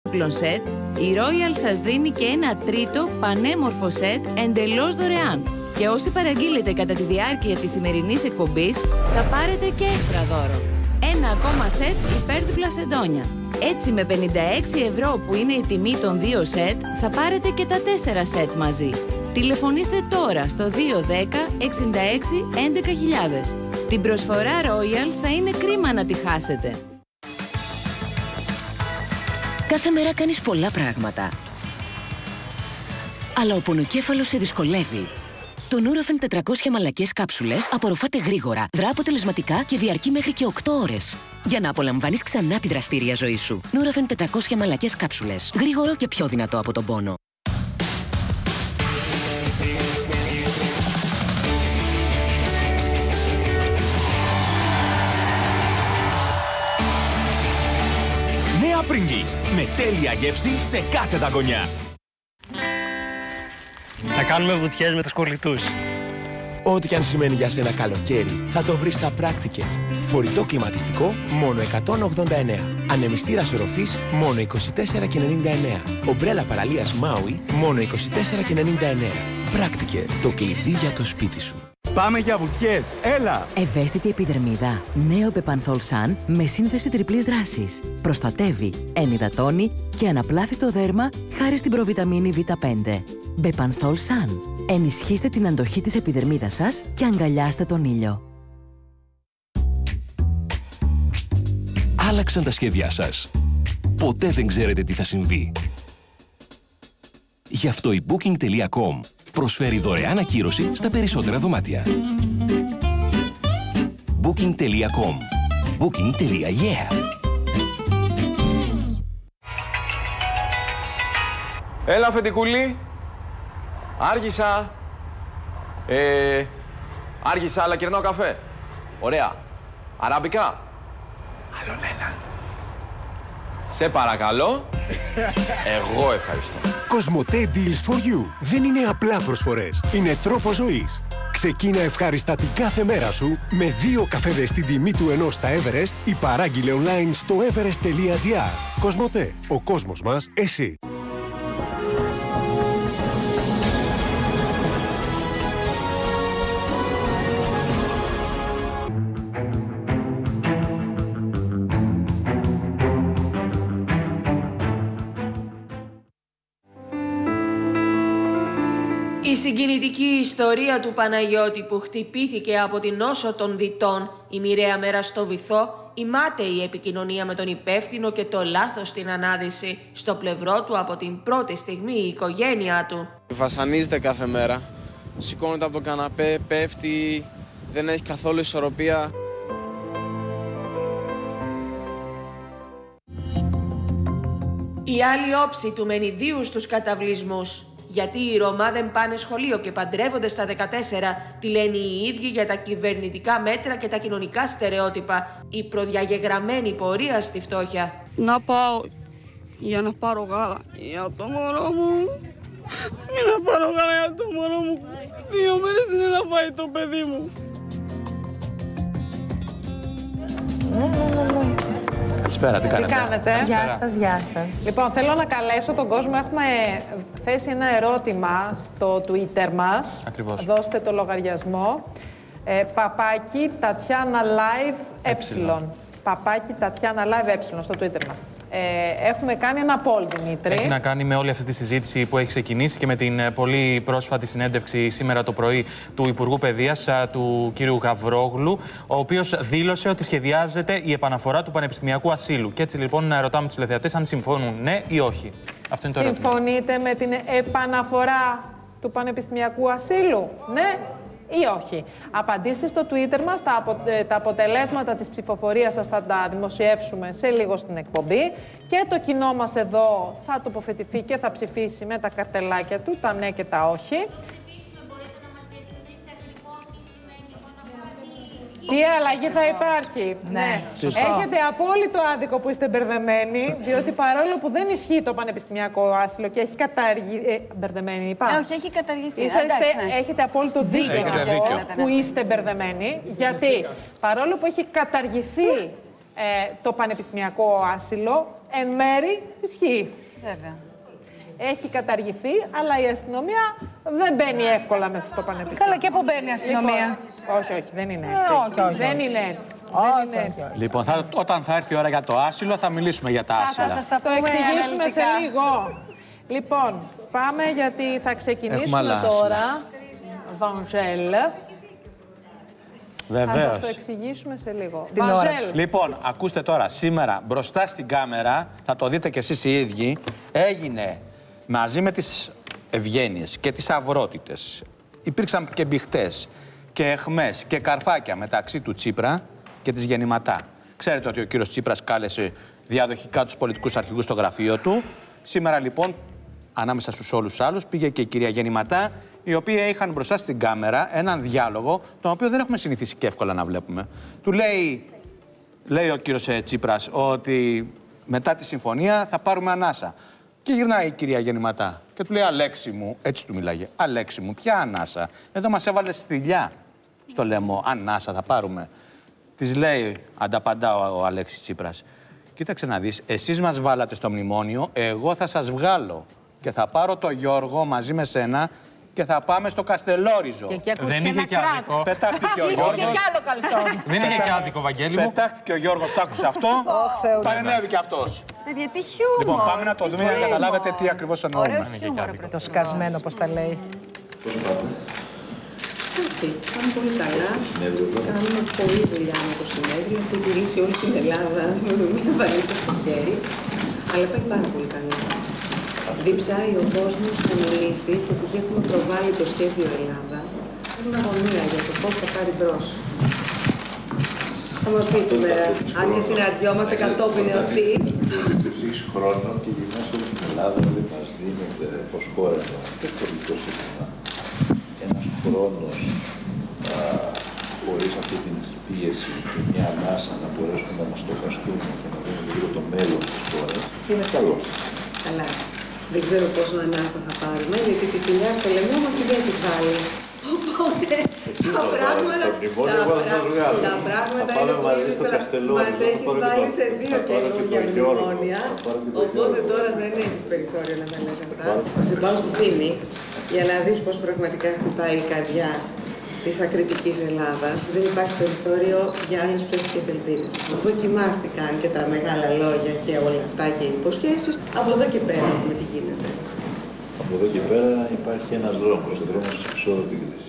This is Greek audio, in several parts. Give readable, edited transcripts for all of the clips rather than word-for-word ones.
σετ, η Royal σας δίνει και ένα τρίτο πανέμορφο σετ εντελώς δωρεάν. Και όσοι παραγγείλετε κατά τη διάρκεια της σημερινής εκπομπής, θα πάρετε και έξτρα δώρο. Ένα ακόμα σετ υπέρδιπλα σεντόνια. Έτσι με 56 ευρώ που είναι η τιμή των 2 σετ, θα πάρετε και τα 4 σετ μαζί. Τηλεφωνήστε τώρα στο 210 66 11.000. Την προσφορά Royals θα είναι κρίμα να τη χάσετε. Κάθε μέρα κάνεις πολλά πράγματα. Αλλά ο πονοκέφαλος σε δυσκολεύει. Το Nurofen 400 μαλακές κάψουλες απορροφάται γρήγορα, δρά αποτελεσματικά και διαρκεί μέχρι και 8 ώρες. Για να απολαμβάνεις ξανά τη δραστήρια ζωή σου. Nurofen 400 μαλακές κάψουλες. Γρήγορο και πιο δυνατό από τον πόνο. Νέα Pringles, με τέλεια γεύση σε κάθε δαγκονιά. Να κάνουμε βουτιές με τους κολλητούς. Ό,τι κι αν σημαίνει για σένα καλοκαίρι, θα το βρεις στα Practicare. Φορητό κλιματιστικό, μόνο 189. Ανεμιστήρας οροφής, μόνο 24,99. Ομπρέλα παραλίας Maui, μόνο 24,99. Practicare, το κλειδί για το σπίτι σου. Πάμε για βουτιές, έλα! Ευαίσθητη επιδερμίδα. Νέο Bepanthol Sun με σύνθεση τριπλής δράσης. Προστατεύει, ενυδατώνει και αναπλάθει το δέρμα χάρη στην προβιταμίνη Β5. Bepanthol Sun. Ενισχύστε την αντοχή της επιδερμίδας σας και αγκαλιάστε τον ήλιο. Άλλαξαν τα σχέδιά σας. Ποτέ δεν ξέρετε τι θα συμβεί. Γι' αυτό η Booking.com προσφέρει δωρεάν ακύρωση στα περισσότερα δωμάτια. Booking.com. Booking.yeah. Έλα, αφεντικούλη. Άργησα. Άργησα, αλλά κερνάω καφέ. Ωραία. Αράμπικα. Άλλον ένα. Σε παρακαλώ. Εγώ ευχαριστώ. Κοσμοτέ Deals for You. Δεν είναι απλά προσφορές. Είναι τρόπος ζωής. Ξεκίνα ευχάριστα την κάθε μέρα σου με 2 καφέδες στην τιμή του ενός στα Everest ή παράγγειλε online στο everest.gr. Κοσμοτέ. Ο κόσμος μας, εσύ. Η συγκινητική ιστορία του Παναγιώτη που χτυπήθηκε από την νόσο των δυτών, η μοιραία μέρα στο βυθό, η μάταιη επικοινωνία με τον υπεύθυνο και το λάθος στην ανάδυση, στο πλευρό του από την πρώτη στιγμή η οικογένειά του. Βασανίζεται κάθε μέρα, σηκώνεται από το καναπέ, πέφτει, δεν έχει καθόλου ισορροπία. Η άλλη όψη του μενιδίου στους καταβλισμούς. Γιατί οι Ρωμά δεν πάνε σχολείο και παντρεύονται στα 14, τι λένε οι ίδιοι για τα κυβερνητικά μέτρα και τα κοινωνικά στερεότυπα. Η προδιαγεγραμμένη πορεία στη φτώχεια. Να πάω για να πάρω γάλα για το μωρό μου. Για να πάρω γάλα για το μωρό μου. 2 μέρες είναι να πάει το παιδί μου. Καλησπέρα, τι κάνετε. Γεια σας. Λοιπόν, θέλω να καλέσω τον κόσμο. Έχουμε θέσει ένα ερώτημα στο Twitter μας. Ακριβώς. Δώστε το λογαριασμό. Παπάκι Τατιάνα Live Ε. Παπάκι Τατιάνα Live Ε στο Twitter μας. Έχουμε κάνει ένα poll, Δημήτρη. Έχει να κάνει με όλη αυτή τη συζήτηση που έχει ξεκινήσει και με την πολύ πρόσφατη συνέντευξη σήμερα το πρωί του Υπουργού Παιδείας, του κ. Γαβρόγλου, ο οποίος δήλωσε ότι σχεδιάζεται η επαναφορά του πανεπιστημιακού ασύλου. Και έτσι λοιπόν ρωτάμε τους τηλεθεατές αν συμφωνούν ναι ή όχι. Αυτό είναι το ερώτημα. Συμφωνείτε με την επαναφορά του πανεπιστημιακού ασύλου, ναι ή όχι? Απαντήστε στο Twitter μας, τα αποτελέσματα της ψηφοφορίας σας θα τα δημοσιεύσουμε σε λίγο στην εκπομπή και το κοινό μας εδώ θα τοποθετηθεί και θα ψηφίσει με τα καρτελάκια του, τα ναι και τα όχι. Τι αλλαγή θα υπάρχει. Ναι. Έχετε απόλυτο άδικο που είστε μπερδεμένοι, διότι παρόλο που δεν ισχύει το πανεπιστημιακό άσυλο και έχει καταργηθεί. Μπερδεμένοι, είπα. Όχι, έχει καταργηθεί. Έχετε απόλυτο δίκιο που είστε μπερδεμένοι, γιατί παρόλο που έχει καταργηθεί το πανεπιστημιακό άσυλο, εν μέρη ισχύει. Βέβαια. Έχει καταργηθεί, αλλά η αστυνομία δεν μπαίνει εύκολα μέσα στο πανεπιστήμιο. Καλά, και πού μπαίνει η αστυνομία. Όχι, δεν είναι έτσι. Όχι. Δεν είναι έτσι. Λοιπόν, όταν θα έρθει η ώρα για το άσυλο, θα μιλήσουμε για τα άσυλα. Θα σας τα το εξηγήσουμε σε λίγο. Λοιπόν, πάμε γιατί θα ξεκινήσουμε τώρα. Βανζέλ. Βεβαίως. Θα σας το εξηγήσουμε σε λίγο. Λοιπόν, ακούστε τώρα, σήμερα μπροστά στην κάμερα, θα το δείτε κι εσείς οι ίδιοι, έγινε μαζί με τις ευγένειες και τις αυρότητες. Υπήρξαν και μπιχτές και αιχμές και καρφάκια μεταξύ του Τσίπρα και της Γεννηματά. Ξέρετε ότι ο κύριος Τσίπρας κάλεσε διαδοχικά τους πολιτικούς αρχηγούς στο γραφείο του. Σήμερα λοιπόν, ανάμεσα στους όλους τους άλλους, πήγε και η κυρία Γεννηματά, οι οποίοι είχαν μπροστά στην κάμερα έναν διάλογο, τον οποίο δεν έχουμε συνηθίσει και εύκολα να βλέπουμε. Του λέει ο κύριος Τσίπρας ότι μετά τη συμφωνία θα πάρουμε ανάσα. Και γυρνάει η κυρία Γεννηματά και του λέει «Αλέξη μου», έτσι του μιλάγε, «Αλέξη μου, ποια ανάσα, εδώ μας έβαλε θηλιά στο λαιμό, ανάσα θα πάρουμε». Της λέει, ανταπαντά ο Αλέξης Τσίπρας, «Κοίταξε να δεις, εσείς μας βάλατε στο μνημόνιο, εγώ θα σας βγάλω και θα πάρω το Γιώργο μαζί με σένα και θα πάμε στο Καστελόριζο». Δεν είχε και άδικο. Πετάχτηκε ο Γιώργος. Δεν είχε και άδικο, Βαγγέλη μου. Πετάχτηκε ο Γιώργος, το άκουσε αυτό. Παρενέβη και αυτός. Γιατί χιούμορ. Λοιπόν, πάμε να το δούμε για να καταλάβετε τι ακριβώς εννοούμε. Το σκασμένο, πώς τα λέει. Εντάξει, πάμε πολύ καλά. Κάνουμε πολλή δουλειά με το συνέδριο. Έχει γυρίσει όλη την Ελλάδα με μια βαλίτσα στο χέρι. Αλλά πάει πάρα πολύ καλά. Διψάει ο κόσμος να μιλήσει και επειδή έχουμε προβάλει το σχέδιο Ελλάδα, έχουμε αγωνία για το πώς θα πάρει μπρος. Θα μας πει σήμερα, αν και συναντιόμαστε κατόπιν εορτής. Έχεις χρόνο και γυρνάς όλη την Ελλάδα, όλοι μας δίνεται ως χώρα το πολιτικό σύστημα. Ένας χρόνος χωρίς αυτή την πίεση και μια ανάσα να μπορέσουμε να μας στοχαστούμε και να δούμε λίγο το μέλλον της χώρας, είναι καλό. Καλά. Δεν ξέρω πόσο ανάσα θα πάρουμε, γιατί τη φιλιά στο λαιμό μας την έχεις βάλει. Οπότε τα πράγματα είναι πολύ δύσκολα. Μας έχεις βάλει σε 2 καινούργια μνημόνια, οπότε τώρα δεν έχεις περιθώριο να τα λες αυτά. Θα σε πάω στη Σύνη για να δεις πώς πραγματικά χτυπάει η καρδιά της ακριτικής Ελλάδας. Δεν υπάρχει περιθώριο για άλλες ψεύτικες ελπίδες. Δοκιμάστηκαν και τα μεγάλα λόγια και όλα αυτά και οι υποσχέσεις. Από εδώ και πέρα έχουμε τι γίνεται. Από εδώ και πέρα υπάρχει ένας δρόμος, ο δρόμος της εξόδου την κρίση.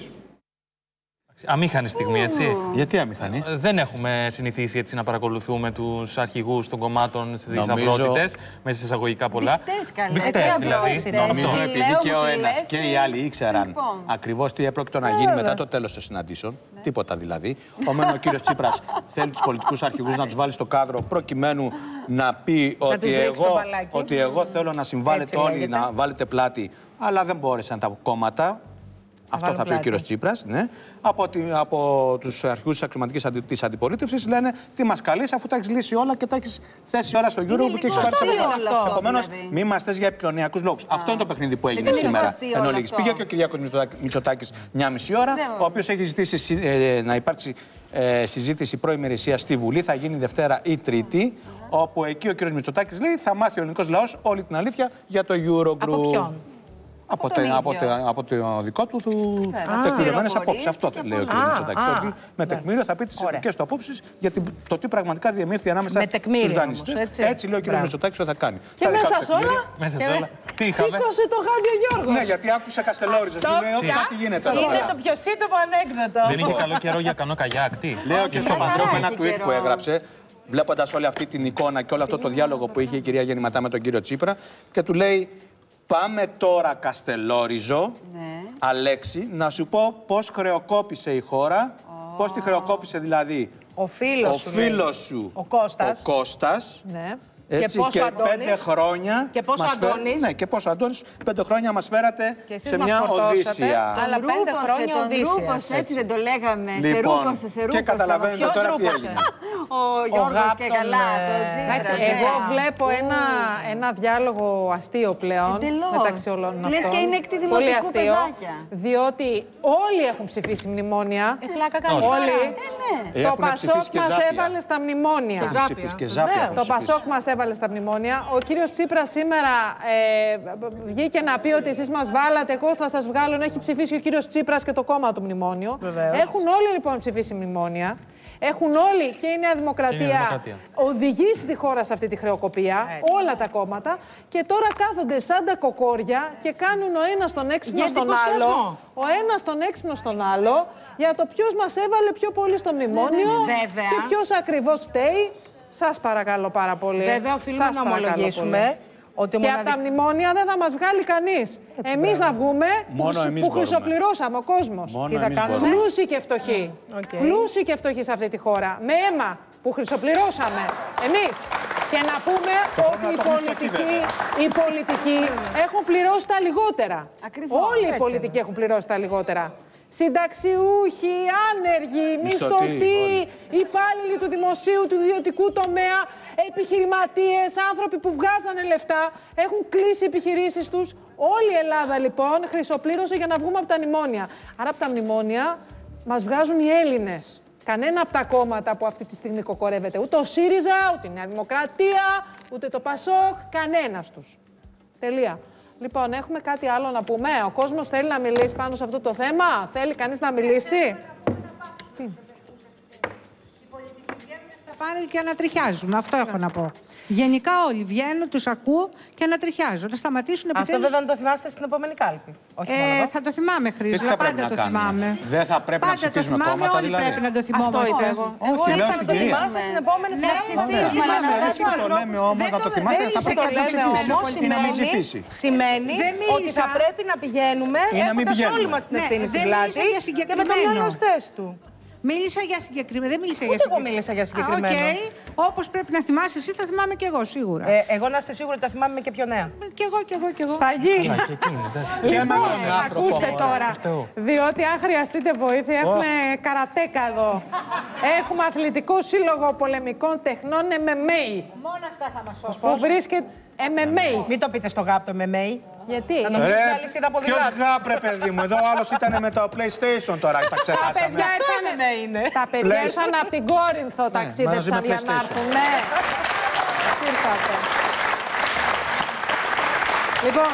Αμήχανη στιγμή, έτσι. Γιατί αμήχανη? Δεν έχουμε συνηθίσει έτσι να παρακολουθούμε τους αρχηγούς των κομμάτων στις αυρότητες, μέσα σε εισαγωγικά πολλά. Μπιχτές δηλαδή. Νομίζω επειδή και ο ένας και οι άλλοι ήξεραν ακριβώς τι έπρεπε να γίνει μετά το τέλος των συναντήσεων. Τίποτα δηλαδή. Ο κύριος Τσίπρας θέλει τους πολιτικούς αρχηγούς να τους βάλει στο κάδρο προκειμένου να πει ότι εγώ θέλω να συμβάλλετε όλοι, να βάλετε πλάτη, αλλά δεν μπόρεσαν τα κόμματα. Αυτό θα πει ο κύριος Τσίπρας, ναι. Από τους αρχηγούς της αξιωματικής της αντιπολίτευσης λένε τι μας καλείς αφού τα έχεις λύσει όλα και τα έχεις θέσει ώρα στο Euro και έχεις πάρει τις αποφάσεις. Επομένως, μη μας θες για επικοινωνιακούς λόγους. Αυτό είναι το παιχνίδι που έγινε σήμερα. Εν ολίγης. Πήγε και ο Κυριάκος Μητσοτάκης 1,5 ώρα, ο οποίος έχει ζητήσει να υπάρξει συζήτηση προημερησία στη Βουλή, θα γίνει Δευτέρα ή Τρίτη, όπου εκεί ο κύριος Μητσοτάκης λέει θα μάθει ο ελληνικός λαός όλη την αλήθεια για το Eurogroup. Από ποιον? Από το δικό του τεκμηριωμένες απόψεις. Αυτό λέει ο κ. Μητσοτάκης. Ότι με τεκμήριο θα πει τις ειδικές του απόψεις για το τι πραγματικά διεμήφθη ανάμεσα στους δανειστές. Έτσι λέει ο κ. Μητσοτάκης ότι θα κάνει. Και μέσα σε όλα. Τι είχαμε? Σήκωσε το χάδι ο Γιώργος. Ναι, γιατί άκουσε Καστελόριζος. Του λέει ό,τι γίνεται. Είναι το πιο σύντομο ανέκδοτο. Δεν είχε καλό καιρό για κανό καγιάκ, τι? Λέω και στον Πατρόφ ένα tweet που έγραψε. Βλέποντας όλη αυτή την εικόνα και όλο αυτό το διάλογο που είχε η κυρία Γεννηματά με τον κύριο Τσίπρα και του λέει πάμε τώρα Καστελόριζο, Αλέξη, να σου πω πώς χρεοκόπησε η χώρα, πώς τη χρεοκόπησε δηλαδή ο φίλος σου, ο Κώστας. Ναι. Έτσι, και 5 χρόνια. Και πόσο Αντώνης. Ναι, και πόσο Αντώνης. 5 χρόνια μας φέρατε σε μια Οδύσσια. Αλλά 5 χρόνια Οδύσσια. Έτσι δεν το λέγαμε. Λοιπόν, και καταλαβαίνετε τώρα τι έγινε. Ο Γιώργος και καλά. Εγώ βλέπω ένα διάλογο αστείο πλέον μεταξύ όλων αυτών. Λες και είναι εκ τη δημοτικού παιδάκια. Διότι όλοι έχουν ψηφίσει μνημόνια. Όλοι. Το Πασόκ μας έβαλε στα μνημόνια. Το Πασόκ μας έβαλε έβαλε στα μνημόνια. Ο κύριος Τσίπρας σήμερα βγήκε να πει ότι εσείς μας βάλατε, εγώ θα σας βγάλω, να έχει ψηφίσει ο κύριος Τσίπρας και το κόμμα του μνημόνιο. Βεβαίως. Έχουν όλοι λοιπόν ψηφίσει μνημόνια. Έχουν όλοι και η Νέα Δημοκρατία οδηγήσει τη χώρα σε αυτή τη χρεοκοπία, όλα τα κόμματα, και τώρα κάθονται σαν τα κοκόρια και κάνουν ο ένας τον έξυπνο στον άλλο, ο ένας τον έξυπνο στον άλλο, για το ποιος μας έβαλε πιο πολύ στο μνημόνιο και ποιος ακριβώς φταίει. Σας παρακαλώ πάρα πολύ. Βέβαια, οφείλουμε να ομολογήσουμε ότι και από τα μνημόνια δεν θα μας βγάλει κανείς. Εμείς να βγούμε που χρυσοπληρώσαμε ο κόσμος. Τι θα κάνουμε? Πλούσιοι και φτωχοί. Πλούσιοι και φτωχοί σε αυτή τη χώρα. Με αίμα που χρυσοπληρώσαμε εμείς. Και να πούμε ότι οι πολιτικοί έχουν πληρώσει τα λιγότερα. Όλοι οι πολιτικοί έχουν πληρώσει τα λιγότερα. Συνταξιούχοι, άνεργοι, μισθωτοί, υπάλληλοι του δημοσίου, του ιδιωτικού τομέα, επιχειρηματίες, άνθρωποι που βγάζανε λεφτά, έχουν κλείσει επιχειρήσεις τους. Όλη η Ελλάδα λοιπόν χρυσοπλήρωσε για να βγούμε από τα μνημόνια. Άρα από τα μνημόνια μας βγάζουν οι Έλληνες. Κανένα από τα κόμματα που αυτή τη στιγμή κοκορεύεται. Ούτε ο ΣΥΡΙΖΑ, ούτε η Νέα Δημοκρατία, ούτε το ΠΑΣΟΚ, κανένας τους. Τελεία. Λοιπόν, έχουμε κάτι άλλο να πούμε. Ο κόσμος θέλει να μιλήσει πάνω σε αυτό το θέμα. Θέλει κανείς να μιλήσει? Τι? Οι πολιτικοί βγαίνουν στα πάνελ και ανατριχιάζουν. Αυτό έχω να πω. Γενικά όλοι βγαίνουν, τους ακούω και ανατριχιάζουν. Να σταματήσουν επιτέλους. Αυτό βέβαια να το θυμάστε στην επόμενη κάλπη. Όχι μόνο εδώ. Θα το θυμάμαι, Χρήστο. Πάντα το θυμάμαι. Δεν θα πρέπει να ψηφίσουμε κόμματα, όλοι δηλαδή. πρέπει να το θυμόμαστε. Αυτό είπα εγώ. Εγώ είπα να το θυμάστε στην επόμενη να ψηφίσουμε. Το λέμε όμως να το θυμάστε, θα πρέπει να ψηφίσει. Σημαίνει ότι θα πρέπει να πηγαίνουμε έχοντας όλοι μας την ευθύνη στην πλάτη και με το μυαλό στη θέση του. Μίλησα για συγκεκριμένο. Δεν μίλησα για συγκεκριμένο. Εγώ μίλησα για συγκεκριμένο. Όπως πρέπει να θυμάσαι εσύ, θα θυμάμαι και εγώ σίγουρα. Εγώ να είστε σίγουροι ότι θα θυμάμαι και πιο νέα. Κι εγώ. Σφαγή. Ακούστε τώρα. Διότι αν χρειαστείτε βοήθεια, έχουμε καρατέκα εδώ. Έχουμε αθλητικό σύλλογο πολεμικών τεχνών MMA. Μόνο αυτά θα μας σώσουν. Που βρίσκεται MMA. Μην το πείτε στο γάπ το MMA. Γιατί? Να νομίζετε ότι άλλη είδα από ποιος γάπρε, παιδί μου. Εδώ ο άλλος ήταν με το PlayStation τώρα. Τα ξεχάσαμε. Τα παιδιά ήρθαν από την Κόρινθο, ταξίδεψαν για να έρθουν. Ναι. Ήρθατε. Λοιπόν,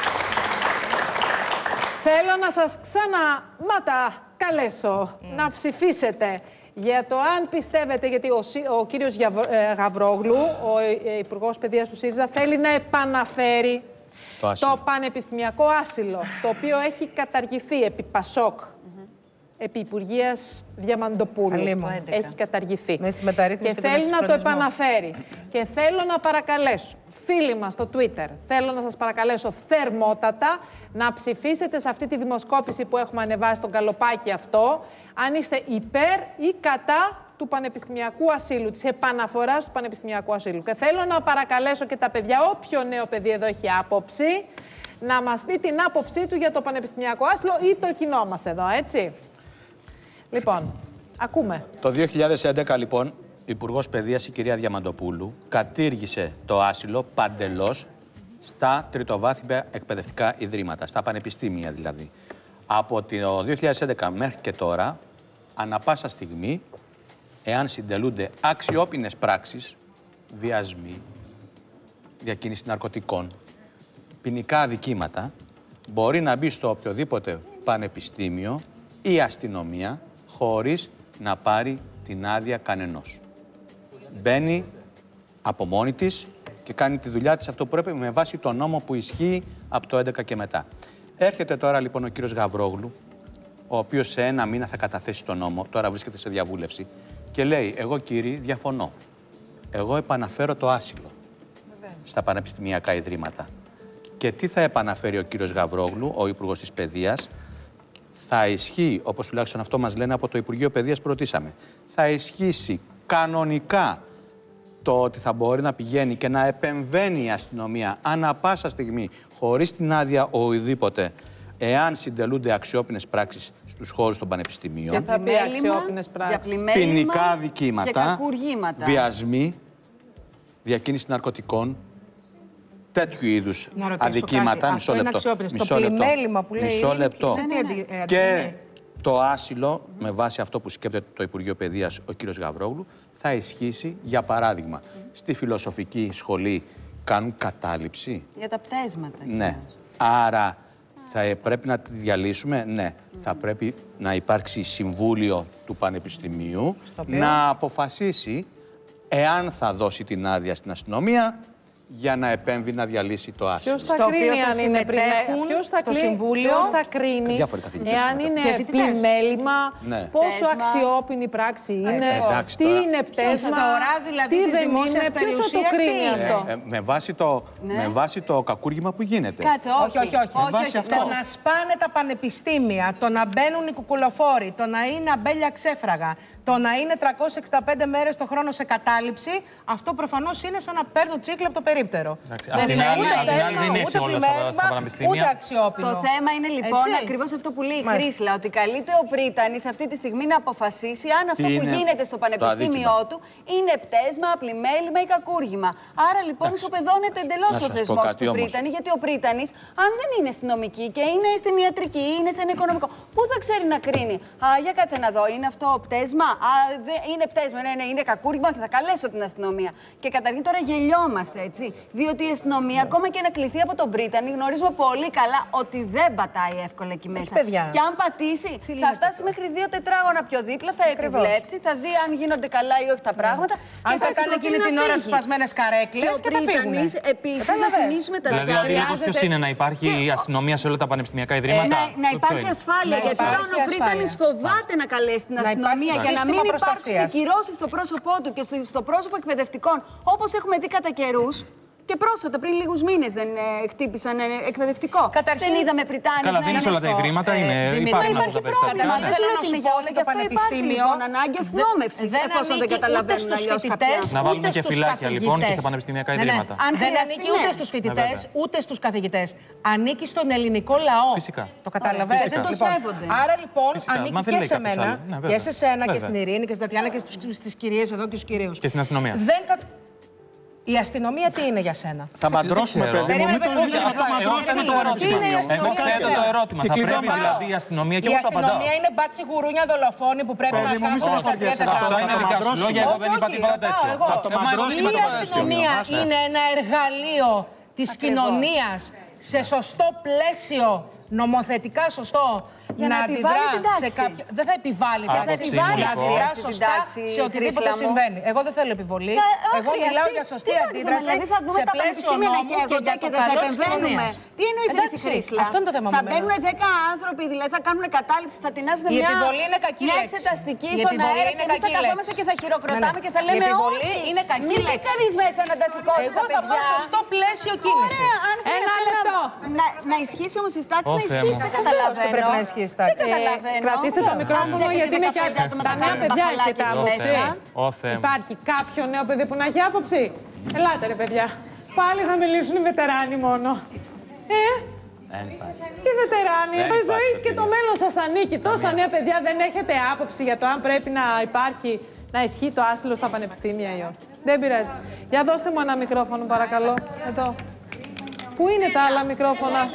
θέλω να σας ξαναματακαλέσω να ψηφίσετε για το αν πιστεύετε, γιατί ο κύριος Γαβρόγλου, ο Υπουργός Παιδείας του ΣΥΡΙΖΑ, θέλει να επαναφέρει το πανεπιστημιακό άσυλο, το οποίο έχει καταργηθεί επί ΠΑΣΟΚ, επί Υπουργείας Διαμαντοπούλου. Έχει καταργηθεί. Και θέλει να το επαναφέρει. Και θέλω να παρακαλέσω φίλοι μας στο Twitter, θέλω να σας παρακαλέσω θερμότατα να ψηφίσετε σε αυτή τη δημοσκόπηση που έχουμε ανεβάσει στον καλοπάκι αυτό, αν είστε υπέρ ή κατά του πανεπιστημιακού ασύλου, της επαναφοράς του πανεπιστημιακού ασύλου. Και θέλω να παρακαλέσω και τα παιδιά, όποιο νέο παιδί εδώ έχει άποψη, να μας πει την άποψή του για το πανεπιστημιακό άσυλο ή το κοινό μας εδώ, έτσι. Λοιπόν, ακούμε. Το 2011, λοιπόν, η Υπουργός Παιδείας, η κυρία Διαμαντοπούλου, κατήργησε το άσυλο παντελώς στα τριτοβάθμια εκπαιδευτικά ιδρύματα, στα πανεπιστήμια δηλαδή. Από το 2011 μέχρι και τώρα, ανά πάσα στιγμή, εάν συντελούνται αξιόπινες πράξεις, βιασμοί, διακίνηση ναρκωτικών, ποινικά αδικήματα, μπορεί να μπει στο οποιοδήποτε πανεπιστήμιο ή αστυνομία χωρίς να πάρει την άδεια κανενός. Μπαίνει από μόνη της και κάνει τη δουλειά της αυτό που πρέπει με βάση το νόμο που ισχύει από το 2011 και μετά. Έρχεται τώρα λοιπόν ο κύριος Γαβρόγλου, ο οποίος σε ένα μήνα θα καταθέσει το νόμο, τώρα βρίσκεται σε διαβούλευση, και λέει, εγώ κύριοι διαφωνώ. Εγώ επαναφέρω το άσυλο στα πανεπιστημιακά ιδρύματα. Και τι θα επαναφέρει ο κύριος Γαβρόγλου, ο Υπουργός της Παιδείας? Θα ισχύει, όπως τουλάχιστον αυτό μας λένε από το Υπουργείο Παιδείας που ρωτήσαμε, θα ισχύσει κανονικά το ότι θα μπορεί να πηγαίνει και να επεμβαίνει η αστυνομία ανά πάσα στιγμή, χωρίς την άδεια οδήποτε, εάν συντελούνται αξιόπινες πράξεις στους χώρους των πανεπιστημίων. Για θα πει αξιόπινες πράξεις. Ποινικά αδικήματα, και κακουργήματα, βιασμοί, διακίνηση ναρκωτικών, τέτοιου είδους αδικήματα. Μισό λεπτό. Το πλημέλημα που λέει. Μισό λεπτό. Και το άσυλο, με βάση αυτό που σκέπτεται το Υπουργείο Παιδείας, ο κύριος Γαβρόγλου, θα ισχύσει, για παράδειγμα, στη φιλοσοφική σχολή κάνουν κατάληψη. Για τα πτέσματα. Ναι. Άρα θα πρέπει να τη διαλύσουμε. Ναι. Θα πρέπει να υπάρξει συμβούλιο του Πανεπιστημίου να αποφασίσει εάν θα δώσει την άδεια στην αστυνομία για να επέμβει να διαλύσει το άσυλο. Ποιος θα κρίνει αν είναι στο συμβούλιο, ποιος θα κρίνει εάν είναι πλημέλημα, πόσο αξιόπινη πράξη είναι, τι είναι πτέσμα, τι δεν είναι, ποιος θα το κρίνει αυτό. Με βάση το κακούργημα που γίνεται. Κάτσε, όχι. Το να σπάνε τα πανεπιστήμια, το να μπαίνουν οι κουκουλοφόροι, το να είναι αμπέλια ξέφραγα, το να είναι 365 μέρες το χρόνο σε κατάληψη, αυτό προφανώς είναι σαν να παίρνω τσίκλα από το περίπτερο. Δεν είναι έτσι όλα στα πανεπιστήμια. Ούτε αξιόπινο. Το θέμα είναι λοιπόν ακριβώς αυτό που λέει η Χρύσλα, ότι καλείται ο πρίτανης αυτή τη στιγμή να αποφασίσει αν αυτό που γίνεται στο πανεπιστήμιό του είναι πτέσμα, πλημέλημα ή κακούργημα. Άρα λοιπόν ισοπεδώνεται εντελώς ο θεσμός του πρίτανη, γιατί ο πρίτανης, αν δεν είναι στην νομική και είναι στην ιατρική ή είναι σε ένα οικονομικό, πού θα ξέρει να κρίνει? Για κάτσε να δω, είναι αυτό πτέσμα? Είναι πτέσμα, ναι, είναι κακούργημα και θα καλέσω την αστυνομία. Και καταρχήν τώρα γελιόμαστε, έτσι. Διότι η αστυνομία, ακόμα και να κληθεί από τον Πρίτανη, γνωρίζουμε πολύ καλά ότι δεν πατάει εύκολα εκεί μέσα. Και αν πατήσει, θα φτάσει μέχρι 2 τετράγωνα πιο δίπλα, θα επιβλέψει, θα δει αν γίνονται καλά ή όχι τα πράγματα. Αν θα κάνει εκείνη την ώρα τις σπασμένες καρέκλες και θα φύγουν. Επίσης, να θυμίσουμε τα Δηλαδή, ο αντίλογος ποιος είναι, να υπάρχει αστυνομία σε όλα τα πανεπιστημιακά ιδρύματα? Να υπάρχει ασφάλεια, γιατί όταν ο Πρίτανης φοβάται να καλέσει την αστυνομία για να μην υπάρξουν κυρώσεις στο πρόσωπό του και στο πρόσωπο εκπαιδευτικών, όπως έχουμε δει κατά καιρούς. Και πρόσφατα, πριν λίγους μήνες, δεν χτύπησαν εκπαιδευτικό. Δεν είδαμε Πριτάνης. Καλά, δεν είναι σε όλα τα ιδρύματα, υπάρχουν αυτά τα περιστατικά. Δεν λέω ότι είναι για όλα, και αυτό υπάρχει λοιπόν ανάγκη αστυνόμευσης, εφόσον δεν καταλαβαίνουν αλλιώς κάποια. Να βάλουμε και φυλάκια λοιπόν και στα πανεπιστημιακά ιδρύματα. Δεν ανήκει ούτε στους φοιτητές, ούτε στους καθηγητές. Ανήκει στον ελληνικό λαό. Φυσικά. Το καταλαβαίνετε. Δεν το σέβονται. Άρα λοιπόν ανήκει και σε μένα, και σε σένα και στην Ειρήνη και στην Τατιάνα και στις κυρίες εδώ και στους κυρίους. Και στην αστυνομία. Η αστυνομία τι είναι για σένα? Θα μαντρώσουμε, παιδί μου. Εγώ θέτω το ερώτημα. Θα πρέπει δηλαδή η αστυνομία, και εγώ θα απαντάω. Η αστυνομία είναι μπάτσι γουρούνια δολοφόνοι που πρέπει να κάνουν στα 3 τετράγωνα. Αυτά είναι δικά σου λόγια, εγώ δεν είπα τίποτα τέτοιο. Η αστυνομία είναι ένα εργαλείο της κοινωνίας σε σωστό πλαίσιο, νομοθετικά σωστό, να αντιδρά σε κάποιο. Δεν θα επιβάλλει τάξη. Να αντιδρά σωστά σε οτιδήποτε συμβαίνει. Εγώ δεν θέλω επιβολή. Εγώ μιλάω για σωστή αντίδραση. Δηλαδή θα δούμε τα πανεπιστήμια και για το καλό της κοινωνίας. Τι εννοείς εσύ, Χρύσλα? Αυτό είναι το θέμα. Θα μπαίνουν 10 άνθρωποι, δηλαδή θα κάνουν κατάληψη, θα τεινάζουν μια εξεταστική στον αέρα και εμείς θα καθόμαστε και θα χειροκροτάμε και θα λέμε όχι. Μην είναι κανείς μέσα να τα σηκώσει τα παιδιά. Εγώ θα πω σωστό πλαίσιο κίνησης. Ένα λεπτό. Να ισχύσει όμως η τάξη, να ισχύσει. Δεν καταλαβαίνω. Δεν καταλαβαίνω. Κρατήστε το μικρόφωνο γιατί είναι και τα νέα παιδιά έχετε άποψη. Υπάρχει κάποιο νέο παιδί που να έχει άποψη? Ελάτε ρε παιδιά. Πάλι θα μιλήσουν οι βετεράνοι μόνο. Οι βετεράνοι. Η ζωή και το μέλλον σας ανήκει. Τόσα νέα παιδιά δεν έχετε άποψη για το αν πρέπει να υπάρχει, να ισχύει το άσυλο στα πανεπιστήμια ή όχι? Δεν πειράζει. Για δώστε μου ένα μικρόφωνο παρακαλώ. Εδώ. Πού είναι τα άλλα μικρόφωνα?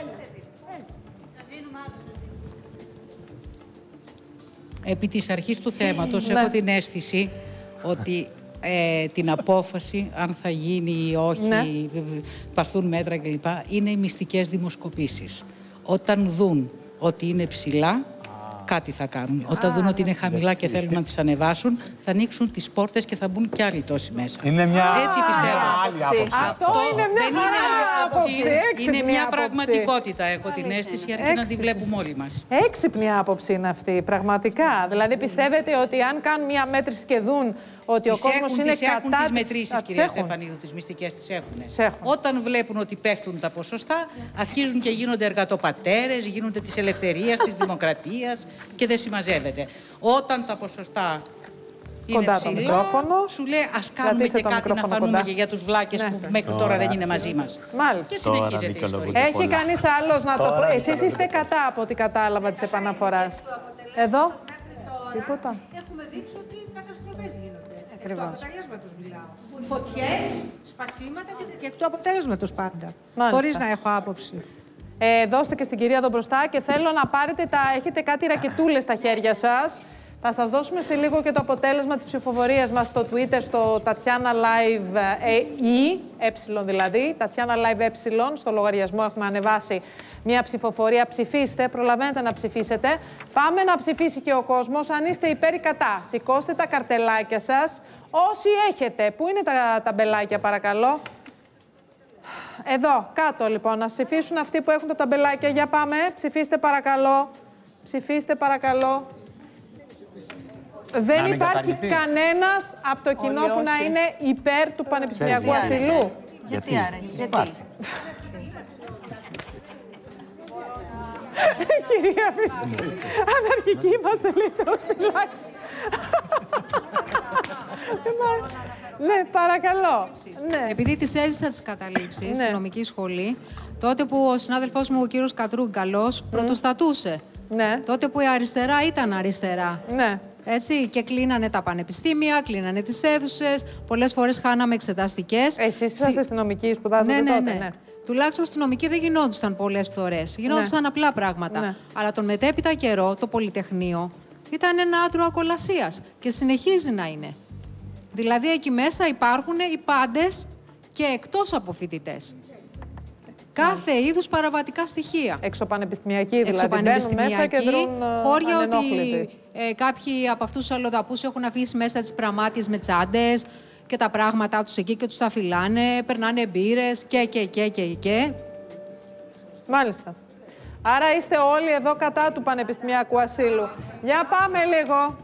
Επί της αρχής του θέματος έχω την αίσθηση ότι την απόφαση αν θα γίνει ή όχι, πάρθουν μέτρα κλπ. Είναι οι μυστικές δημοσκοπήσεις. Όταν δουν ότι είναι ψηλά, κάτι θα κάνουν. Όταν δουν ότι είναι χαμηλά και θέλουν να τις ανεβάσουν, θα ανοίξουν τις πόρτες και θα μπουν κι άλλοι τόσοι μέσα. Είναι μια Έτσι πιστεύω. άλλη άποψη. Αυτό είναι μια άποψη. Είναι μια πραγματικότητα, έχω την αίσθηση, αρκεί να την βλέπουμε όλοι μας. Έξυπνη άποψη είναι αυτή, πραγματικά. Δηλαδή πιστεύετε ότι αν κάνουν μια μέτρηση και δουν ότι ο κόσμος είναι κατά τις μετρήσεις, κυρία Στεφανίδου, τις μυστικές τις έχουν. Όταν βλέπουν ότι πέφτουν τα ποσοστά, αρχίζουν και γίνονται εργατοπατέρες, γίνονται της ελευθερίας, της δημοκρατίας και δεν συμμαζεύεται. Όταν τα ποσοστά είναι ψηλά, σου λέει ας κάνουμε και κάτι να φανούμε και για τους βλάκες που μέχρι τώρα δεν είναι μαζί μας. Μάλιστα. Και συνεχίζεται η ιστορία. Έχει κανείς άλλος να το πει? Εσείς είστε κατά από ό,τι κατάλαβα της επαναφοράς. Εδώ. Τίποτα. Έχουμε δείξει ότι καταστροφές γίνονται. Εκ του αποτελέσματος μιλάω. Φωτιές, σπασίματα και εκ του αποτελέσματος πάντα. Χωρίς να έχω άποψη. Δώστε και στην κυρία εδώ μπροστά και θέλω να πάρετε έχετε κάτι ρακετούλες στα χέρια σας. Θα σας δώσουμε σε λίγο και το αποτέλεσμα της ψηφοφορίας μας στο Twitter, στο Τατιάνα Live δηλαδή, Τατιάνα Live στο λογαριασμό έχουμε ανεβάσει μια ψηφοφορία. Ψηφίστε, προλαβαίνετε να ψηφίσετε. Πάμε να ψηφίσει και ο κόσμος, αν είστε υπέρ ή κατά. Σηκώστε τα καρτελάκια σας, όσοι έχετε. Πού είναι τα ταμπελάκια, παρακαλώ? Εδώ, κάτω λοιπόν, να ψηφίσουν αυτοί που έχουν τα ταμπελάκια. Για πάμε, ψηφίστε παρακαλώ. Ψηφίστε παρακαλώ. Δεν υπάρχει κανένας από το κοινό που να είναι υπέρ του πανεπιστημιακού ασυλού. Γιατί άρα, γιατί? Κυρία Φυσική, αναρχικοί είμαστε λίγο φυλάξει. Ναι, παρακαλώ. Ναι. Επειδή τις έζησα τις καταλήψεις στη νομική σχολή, τότε που ο συνάδελφός μου, ο κύριος Κατρούγκαλος, πρωτοστατούσε. Ναι. Τότε που η αριστερά ήταν αριστερά. Ναι. Έτσι, και κλείνανε τα πανεπιστήμια, κλείνανε τις αίθουσες, πολλές φορές χάναμε εξεταστικές. Εσείς είσαστε στη νομική, σπουδάζετε τότε, ναι. Τουλάχιστον στη νομική δεν γινόντουσαν πολλές φορές. Γινόντουσαν απλά πράγματα. Ναι. Αλλά τον μετέπειτα καιρό, το Πολυτεχνείο ήταν ένα άτρο ακολασίας και συνεχίζει να είναι. Δηλαδή, εκεί μέσα υπάρχουν οι πάντες και εκτός από φοιτητές. Κάθε είδους παραβατικά στοιχεία. Εξωπανεπιστημιακοί δηλαδή, μπαίνουν μέσα και δρουν χώρια ότι κάποιοι από αυτούς τους αλλοδαπούς έχουν αφήσει μέσα τις πραμάτιες με τσάντες και τα πράγματά τους εκεί και τους τα φυλάνε, περνάνε μπύρες και. Μάλιστα. Άρα είστε όλοι εδώ κατά του πανεπιστημιακού ασύλου. Για πάμε λίγο.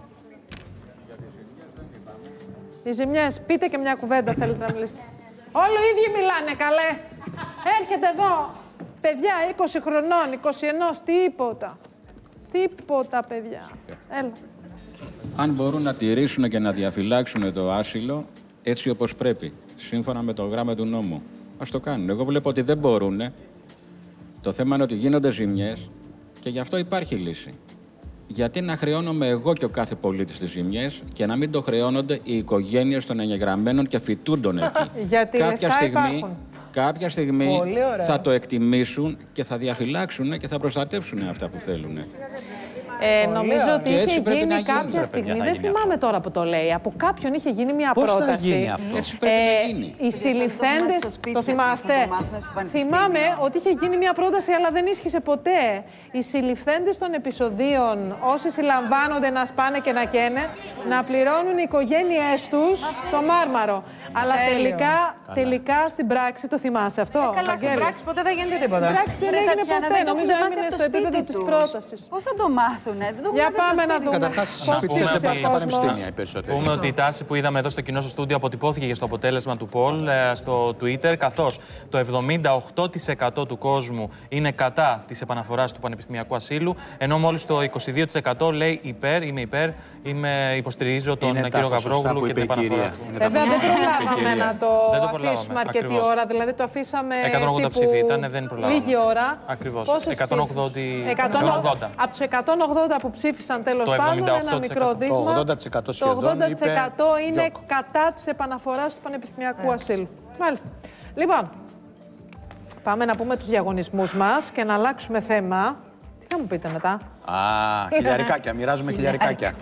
Οι ζημιές, πείτε και μια κουβέντα θέλετε να μιλήσετε. Όλοι οι ίδιοι μιλάνε, καλέ. Έρχεται εδώ, παιδιά, 20 χρονών, 21, τίποτα. Τίποτα, παιδιά. Έλα. Αν μπορούν να τηρήσουν και να διαφυλάξουν το άσυλο έτσι όπως πρέπει, σύμφωνα με το γράμμα του νόμου, ας το κάνουν. Εγώ βλέπω ότι δεν μπορούν. Το θέμα είναι ότι γίνονται ζημιές και γι' αυτό υπάρχει λύση. Γιατί να χρεώνομαι εγώ και ο κάθε πολίτης τις ζημιές και να μην το χρεώνονται οι οικογένειες των εγγεγραμμένων και φοιτούντων εκεί. Γιατί κάποια στιγμή θα το εκτιμήσουν και θα διαφυλάξουν και θα προστατεύσουν αυτά που θέλουν. Νομίζω ότι είχε γίνει κάποια στιγμή, δεν θυμάμαι τώρα που το λέει, από κάποιον είχε γίνει μια πρόταση. Πώς θα γίνει αυτό? Έτσι πρέπει να γίνει. Οι συλληφθέντες, το θυμάστε? Θυμάμαι ότι είχε γίνει μια πρόταση, αλλά δεν ίσχυσε ποτέ. Οι συλληφθέντες των επεισοδίων, όσοι συλλαμβάνονται να σπάνε και να καίνε, να πληρώνουν οι οικογένειές τους το μάρμαρο. Αλλά τελικά στην πράξη το θυμάσαι αυτό? Καλά, στην πράξη ποτέ δεν γίνεται τίποτα. Στην πράξη δεν έγινε ποτέ. Νομίζω έμεινε στο επίπεδο της πρότασης. Πώς θα το μάθουνε? Για πάμε να δούμε. Καταρχάς, φοιτητές στα πανεπιστήμια οι περισσότεροι. Πούμε ότι η τάση που είδαμε εδώ στο κοινό στο στούντιο αποτυπώθηκε και στο αποτέλεσμα του poll στο Twitter, καθώς το 78% του κόσμου είναι κατά της επαναφοράς του πανεπιστημιακού ασύλου, ενώ μόλις το 22% λέει υπέρ, υποστηρίζω τον κύριο Γαβρόγλου και την επαναφορά του. Βέβαια, δεν προλάβαμε να το αφήσουμε αρκετή ώρα, δηλαδή το αφήσαμε 180 ψήφοι ήταν, δεν προλάβαμε. Λίγη ώρα. Ακριβώς, 180. Από τους 180 που ψήφισαν τέλος πάντων, ένα μικρό δείγμα. Το 80% σχεδόν το 80% είναι κατά της επαναφοράς του πανεπιστημιακού ασύλου. Μάλιστα. Λοιπόν, πάμε να πούμε τους διαγωνισμούς μας και να αλλάξουμε θέμα. Τι θα μου πείτε μετά? Χιλιαρικάκια, μοιράζουμε χιλιαρικάκια.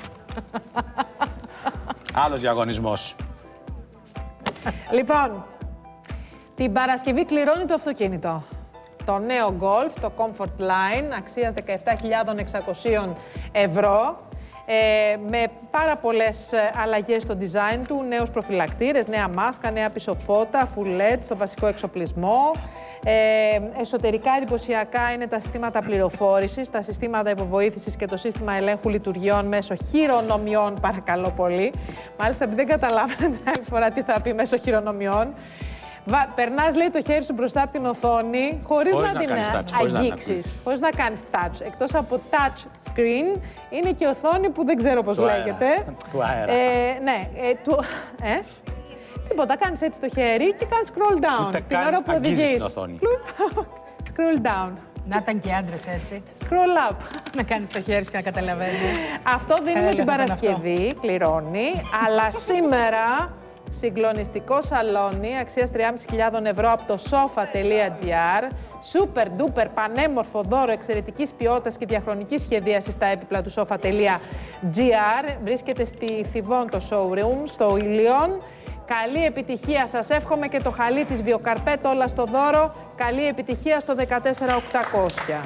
Άλλος διαγωνισμός. Λοιπόν, την Παρασκευή κληρώνει το αυτοκίνητο. Το νέο Golf, το Comfort Line, αξίας 17.600 ευρώ. Με πάρα πολλές αλλαγές στο design του, νέους προφυλακτήρες, νέα μάσκα, νέα πισωφώτα, full LED στο βασικό εξοπλισμό. Εσωτερικά εντυπωσιακά είναι τα συστήματα πληροφόρησης, τα συστήματα υποβοήθησης και το σύστημα ελέγχου λειτουργιών μέσω χειρονομιών, παρακαλώ πολύ. Μάλιστα, επειδή δεν καταλάβαινε την άλλη φορά τι θα πει μέσω χειρονομιών. Περνάς, λέει, το χέρι σου μπροστά από την οθόνη, χωρίς να την αγγίξεις, χωρίς να κάνεις touch. Εκτός από touch screen, είναι και οθόνη που δεν ξέρω πώς λέγεται. Του αέρα. Τίποτα, κάνεις έτσι το χέρι και κάνεις scroll down. Ούτε την ώρα που οδηγείς. την οθόνη. Scroll down. Να ήταν και άντρες έτσι. Scroll up. Να κάνεις το χέρι σου και να καταλαβαίνει. Αυτό δίνουμε την Παρασκευή, κληρώνει, αλλά σήμερα συγκλονιστικό σαλόνι αξίας 3.500 ευρώ από το sofa.gr Σούπερ ντούπερ πανέμορφο δώρο εξαιρετικής ποιότητας και διαχρονικής σχεδίασης στα έπιπλα του sofa.gr. Βρίσκεται στη Θηβών το showroom, στο Ηλιόν. Καλή επιτυχία, σας εύχομαι, και το χαλί της Βιοκαρπέτ όλα στο δώρο. Καλή επιτυχία στο 14800.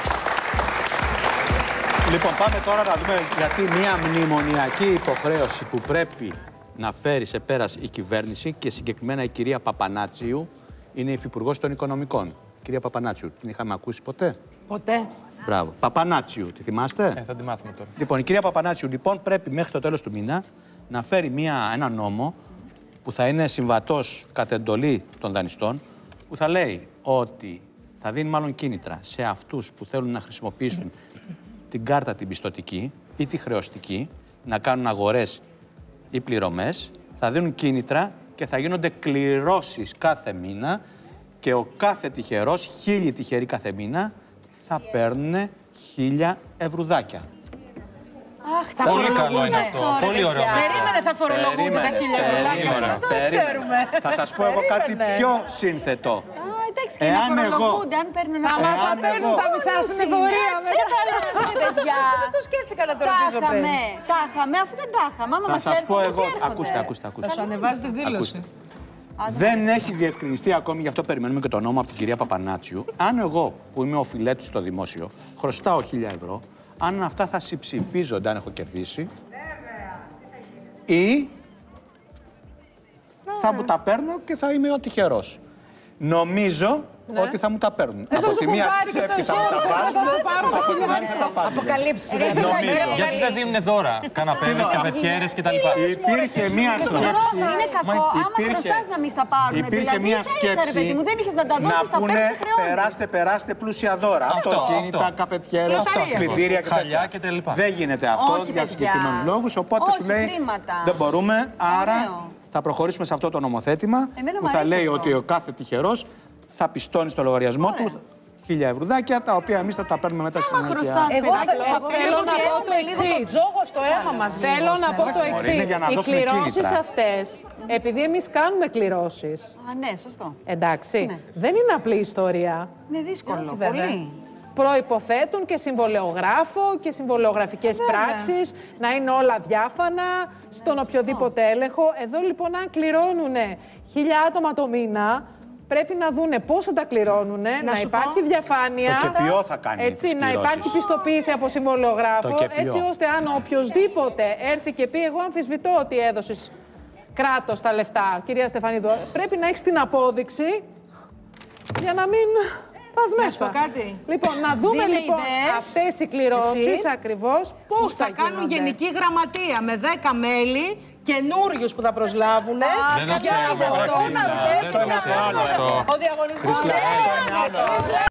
Λοιπόν, πάμε τώρα να δούμε γιατί μια μνημονιακή υποχρέωση που πρέπει να φέρει σε πέρας η κυβέρνηση και συγκεκριμένα η κυρία Παπανάτσιου είναι υφυπουργός των Οικονομικών. Κυρία Παπανάτσιου, την είχαμε ακούσει ποτέ? Ποτέ. Μπράβο. Παπανάτσιου, τη θυμάστε? Θα τη μάθουμε τώρα. Λοιπόν, η κυρία Παπανάτσιου λοιπόν πρέπει μέχρι το τέλος του μήνα να φέρει ένα νόμο που θα είναι συμβατός κατ' εντολή των δανειστών, που θα λέει ότι θα δίνει μάλλον κίνητρα σε αυτούς που θέλουν να χρησιμοποιήσουν την κάρτα την πιστωτική ή τη χρεωστική, να κάνουν αγορές ή πληρωμές, θα δίνουν κίνητρα και θα γίνονται κληρώσεις κάθε μήνα και ο κάθε τυχερός, 1000 τυχεροί κάθε μήνα, θα παίρνουν 1000 ευρουδάκια. Αχ, πολύ καλό είναι αυτό. Πολύ ωραίο. Περίμενε, θα φορολογούνται τα 1000 ευρώ. Δεν το ξέρουμε. Θα σας πω εγώ κάτι πιο σύνθετο. Εντάξει, και να φορολογούνται, αν παίρνουν ένα πράγμα. Θα παίρνουν τα μισά στην εφορία. Αυτό δεν το σκέφτηκα να το ρωτήσω πριν. Τα είχαμε, αφού δεν τα είχαμε. Θα σας πω εγώ. Ακούστε. Θα σου ανεβάζει τη δήλωση. Δεν έχει διευκρινιστεί ακόμη, γι' αυτό περιμένουμε και το νόμο από την κυρία Παπανάτσιου. Αν εγώ, που είμαι οφειλέτης στο δημόσιο, χρωστάω 1000 ευρώ, αν αυτά θα συμψηφίζονται αν έχω κερδίσει, ή θα μου τα παίρνω και θα είμαι ο τυχερός. Νομίζω ότι θα μου τα παίρνουν. Από τη μία τσέπη θα μου τα βάζουν, από την άλλη θα τα πάρουν. Αποκαλύψει. Γιατί δεν δίνουν δώρα, καναπέδες, καφετιέρες κτλ. Υπήρχε μία σκέψη. Είναι κακό, άμα χρωστάς να μην τα πάρουν. Υπήρχε μία σκέψη μου, δεν είχες να τα δώσεις, τα παίρνεις σε χρεώνει. Περάστε πλούσια δώρα. Αυτοκίνητα, καφετιέρες, κλητήρια κτλ. Δεν γίνεται αυτό για συγκεκριμένους λόγους, οπότε σου λέει δεν μπορούμε, άρα θα προχωρήσουμε σε αυτό το νομοθέτημα που θα λέει ότι ο κάθε τυχερός θα πιστώνει στο λογαριασμό του 1000 ευρουδάκια, τα οποία εμείς θα τα παίρνουμε μετά στη συνέχεια. Εγώ θέλω να πω το εξής. Θέλω να πω το εξής. Οι κληρώσεις αυτές, επειδή εμείς κάνουμε κληρώσεις. Α, ναι, σωστό. Εντάξει, δεν είναι απλή ιστορία. Είναι δύσκολο, πολύ. Προϋποθέτουν και συμβολεογράφο και συμβολεογραφικές πράξεις, να είναι όλα διάφανα, στον οποιοδήποτε έλεγχο. Εδώ λοιπόν, αν κληρώνουν 1000 άτομα το μήνα, πρέπει να δούνε πώς θα τα κληρώνουν, να υπάρχει διαφάνεια. Το ΚΕΠΙΟ θα κάνει έτσι, να υπάρχει πιστοποίηση από συμβολεογράφο, έτσι ώστε αν οποιοδήποτε έρθει και πει: εγώ αμφισβητώ ότι έδωσες κράτος τα λεφτά, κυρία Στεφανίδου, πρέπει να έχεις την απόδειξη για να μην πας μέσα. Λοιπόν, να δούμε λοιπόν αυτές οι κληρώσεις ακριβώς πώς θα κάνουν γενική γραμματεία με 10 μέλη. Καινούριους που θα προσλάβουν. Δεν το ξέρουμε. Ο διαγωνισμός.